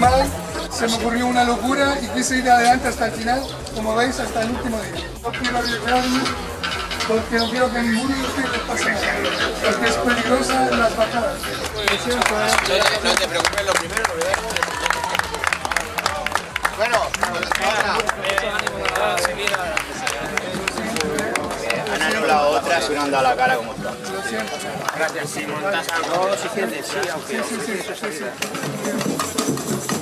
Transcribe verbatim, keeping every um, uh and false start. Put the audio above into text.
final se me ocurrió una locura y quise ir adelante hasta el final, como veis, hasta el último día. No quiero arriesgarme porque no quiero que a ninguno de ustedes les pase nada, porque es peligrosa en las bajadas. No te preocupes, lo primero, lo verdad. Bueno, han anulado otras y no han dado la cara como está. Gracias, si montas algo, si quieres, sí, aunque... Sí, sí, sí, sí, sí.